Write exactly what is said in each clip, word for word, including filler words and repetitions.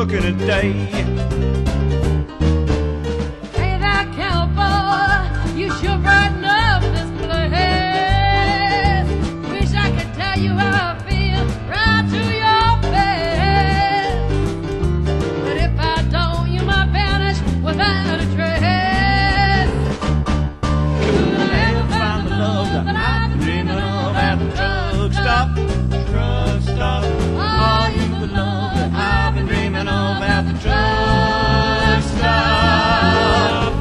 working a day. Hey there, cowboy, you sure brighten up this place. Wish I could tell you how I feel right to your face. But if I don't, you might vanish without a trace. Could I ever find the love that I've been dreaming of at the truck stop? Truck stop. Are you the love that I've been dreaming of at the truck stop?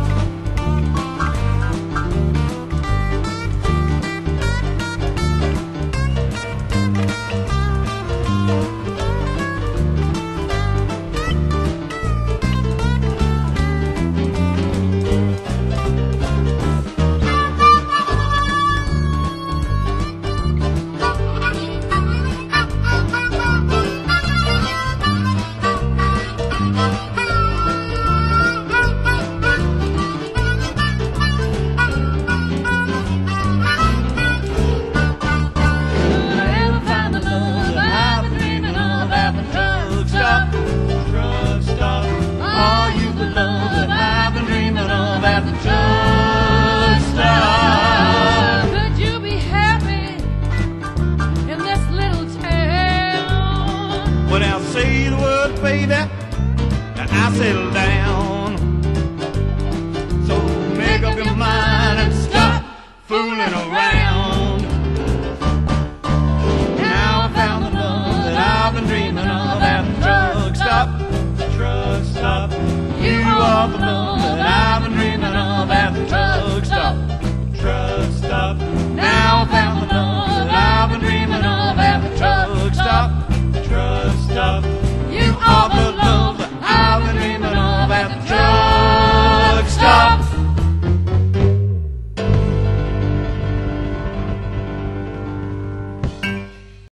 When I say the word, baby, I settle down. So make up your mind and stop fooling around. Now I found the love that I've been dreaming of at the truck stop. Truck stop. You are the love